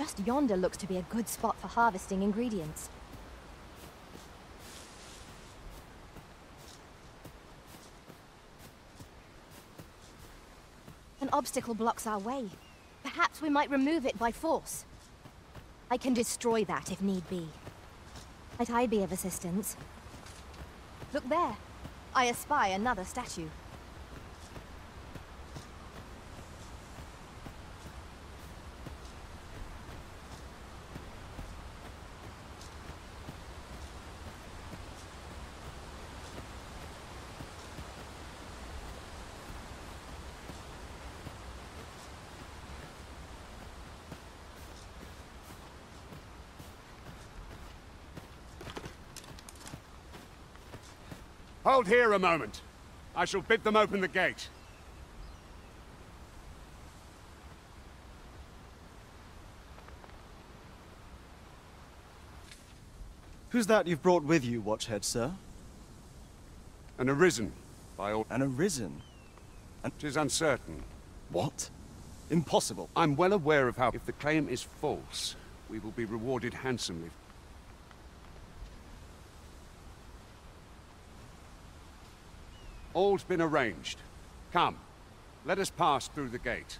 Just yonder looks to be a good spot for harvesting ingredients. An obstacle blocks our way. Perhaps we might remove it by force. I can destroy that if need be. Might I be of assistance? Look there. I espy another statue. Hold here a moment. I shall bid them open the gate. Who's that you've brought with you, Watchhead, sir? An arisen, by all... An arisen? Tis uncertain. What? Impossible. I'm well aware of how, if the claim is false, we will be rewarded handsomely. All's been arranged. Come, let us pass through the gate.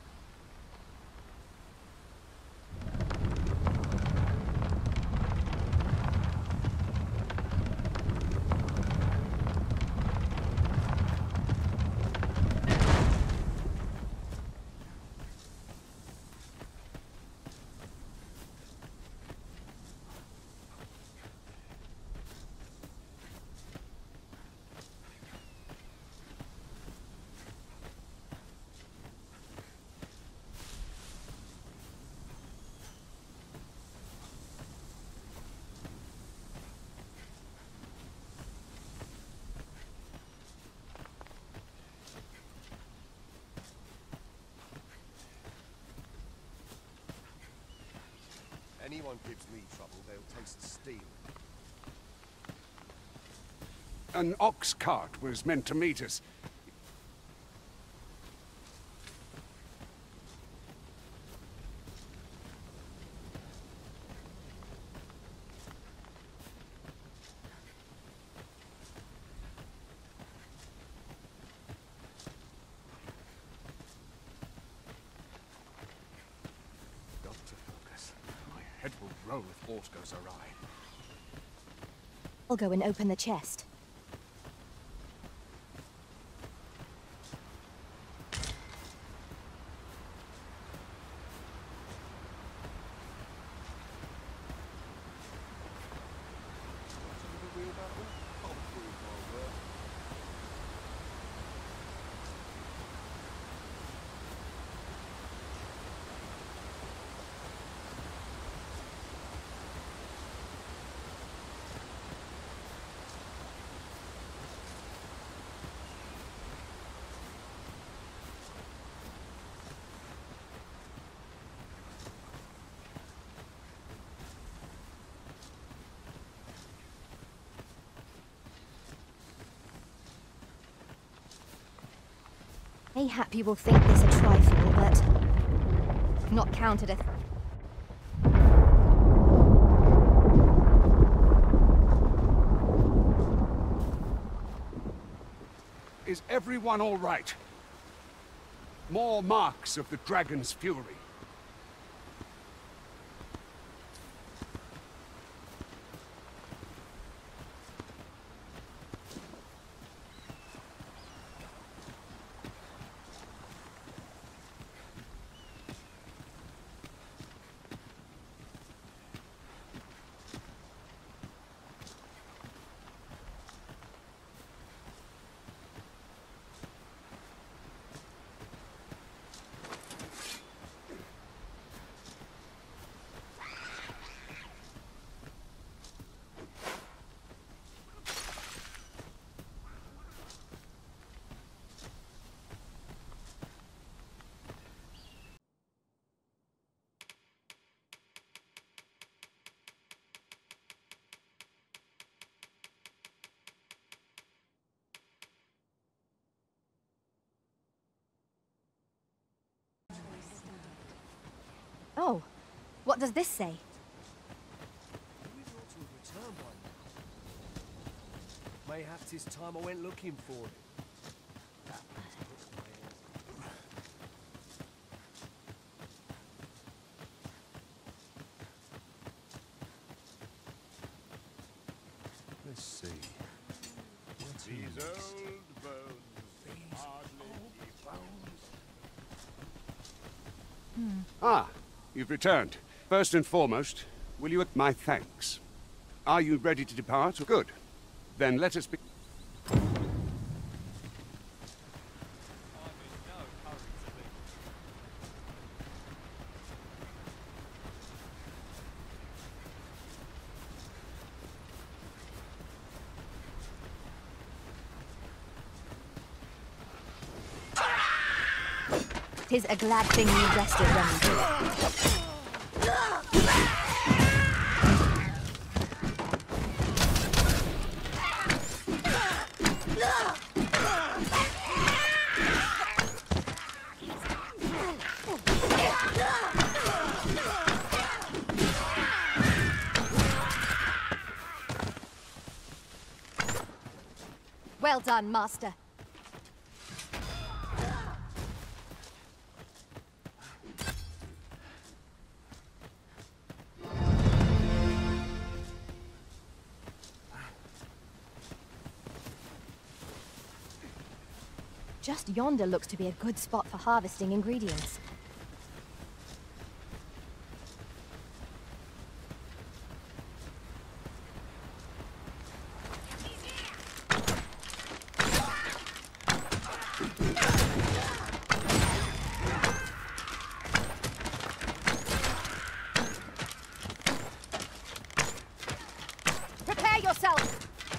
Anyone gives me trouble, they'll taste the steam. An ox cart was meant to meet us. Head will roll if aught goes awry. I'll go and open the chest. Mayhap you will think this a trifle, but not counted a... Is everyone all right? More marks of the dragon's fury. Oh, What does this say? We ought to have returned by now. Mayhap 'tis time I went looking for it. Let's see. These old bones, hardly bones. Ah, you've returned. First and foremost, will you accept my thanks? Are you ready to depart? Good. Then let us be... Tis a glad thing you rested when you did. Well done, Master. Just yonder looks to be a good spot for harvesting ingredients. Prepare yourself!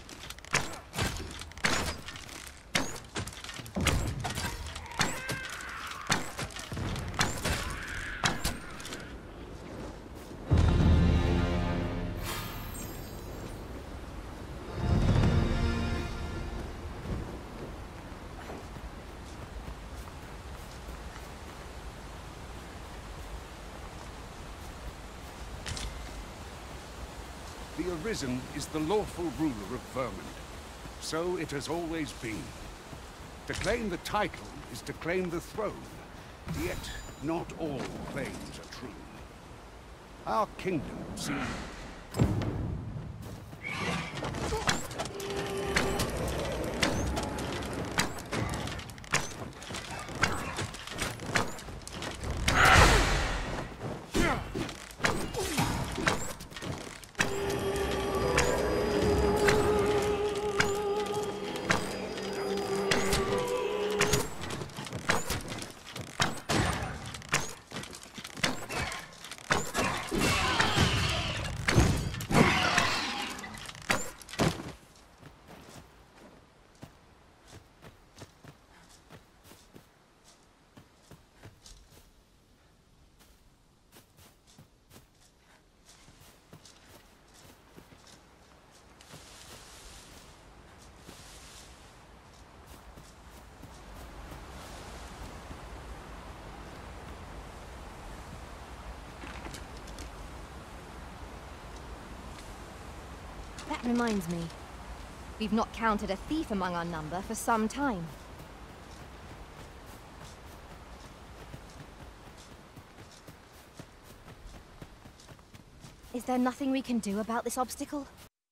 The Arisen is the lawful ruler of Vermund. So it has always been. To claim the title is to claim the throne. Yet, not all claims are true. Our kingdom seems... That reminds me. We've not counted a thief among our number for some time. Is there nothing we can do about this obstacle?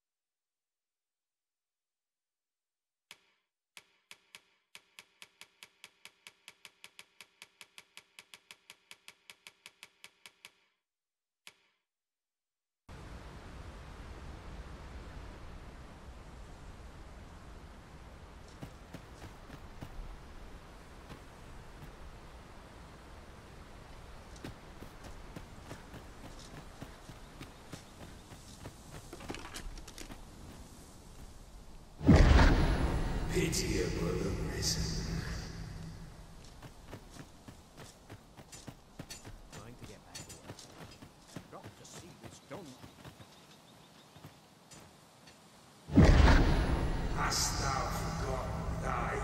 Pitiable Arisen. Trying to get back to work. Got to see this done. Hast thou forgotten thy...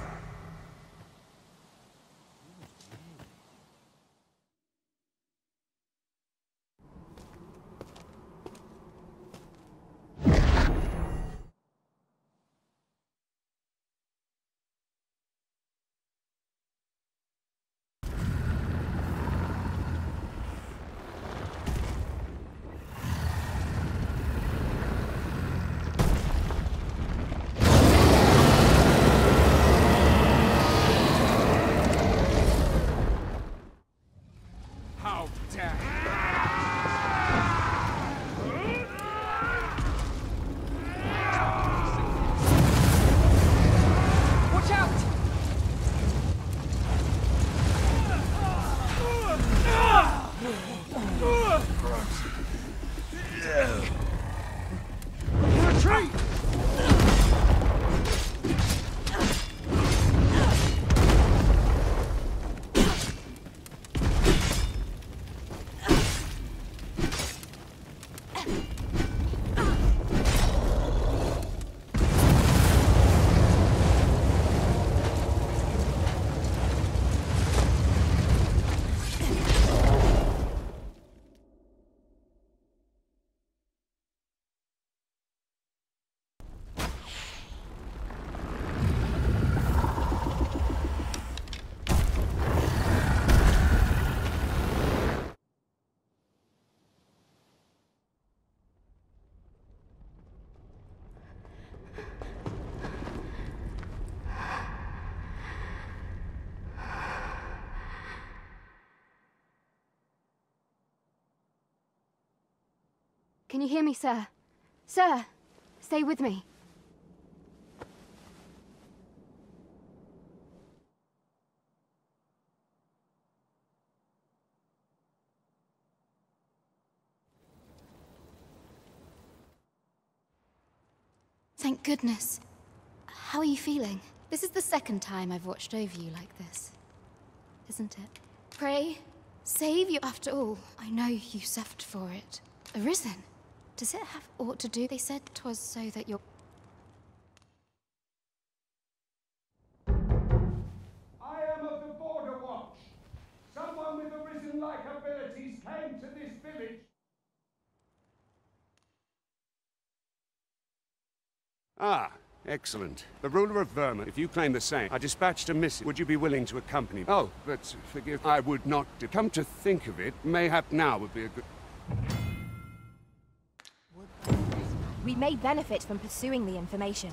Can you hear me, sir? Sir, stay with me. Thank goodness. How are you feeling? This is the second time I've watched over you like this, isn't it? Pray, save you. After all, I know you suffered for it. Arisen. Does it have aught to do? They said 'twas so that your... I am of the Border Watch. Someone with Arisen-like abilities came to this village. Ah, excellent. The ruler of Vermund, if you claim the same, I dispatched a missive. Would you be willing to accompany me? Oh, but forgive, I would not. Come to think of it, mayhap now would be a good... We may benefit from pursuing the information.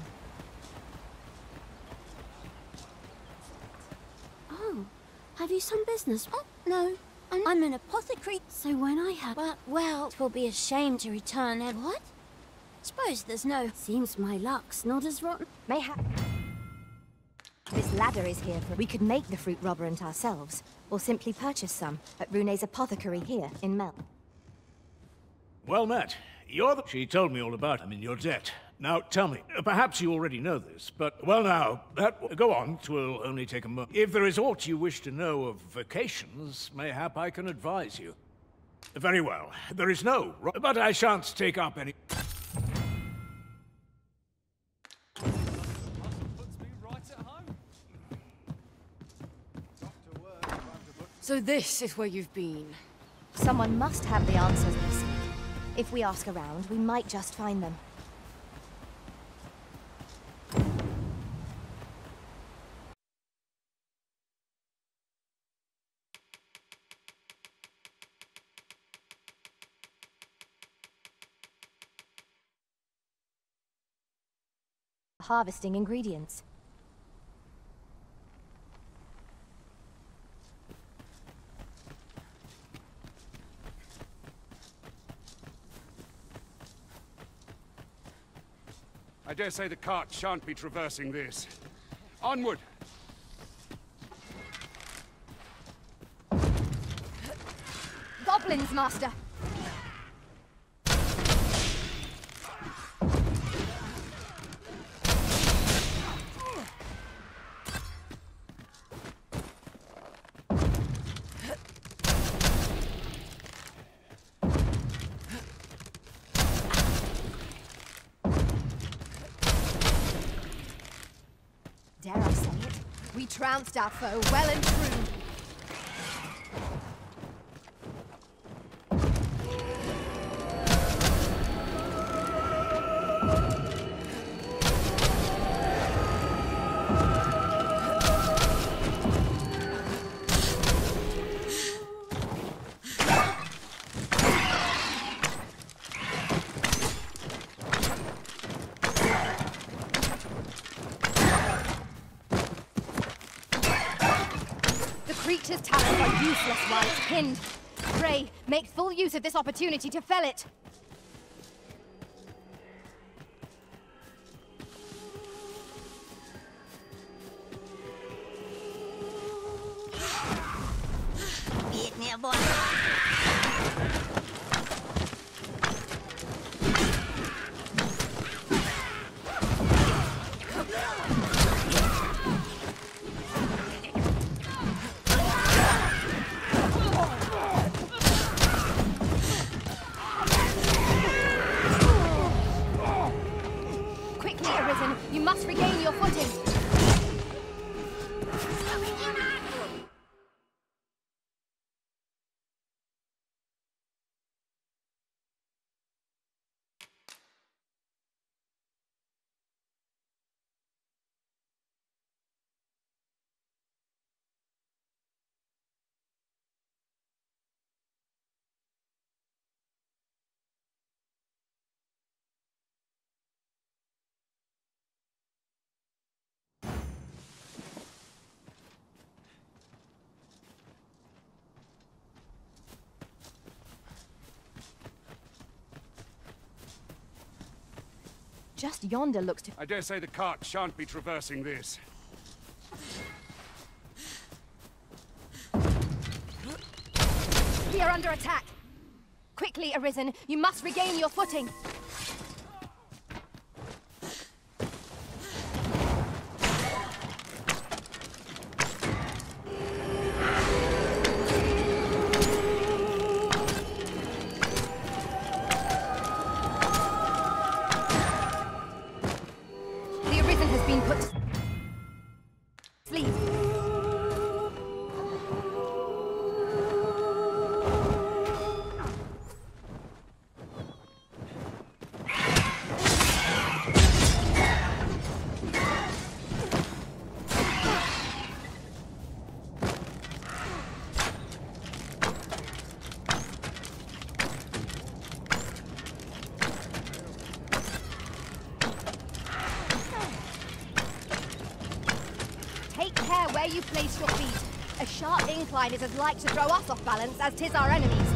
Oh, have you some business? Oh, no. I'm an apothecary, so when I have... Well, it will be a shame to return it. What? Suppose there's no... Seems my luck's not as rotten. Mayhap... This ladder is here for... We could make the fruit robberant ourselves, or simply purchase some at Rune's apothecary here in Mel. Well met. You're the... She told me all about him in your debt. Now, tell me, perhaps you already know this, but... Well now, that... Go on, 'twill only take a moment. If there is aught you wish to know of vacations, mayhap I can advise you. Very well. There is no... But I shan't take up any... So this is where you've been. Someone must have the answers we seek. If we ask around, we might just find them. Harvesting ingredients. I dare say the cart shan't be traversing this. Onward! Goblins, Master! Dare I say it? We trounced our foe well and true. Creature's talons are useless while it's pinned. Pray, make full use of this opportunity to fell it. Be it near, boy. You must regain your footing. Just yonder looks to... I dare say the cart shan't be traversing this. We are under attack! Quickly, Arisen, you must regain your footing! The Arisen has been put to sleep. Take care where you place your feet. A sharp incline is as like to throw us off balance as 'tis our enemies.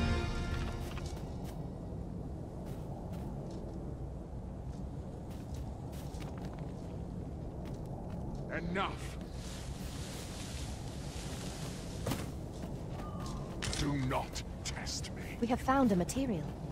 Enough! Do not test me. We have found a material.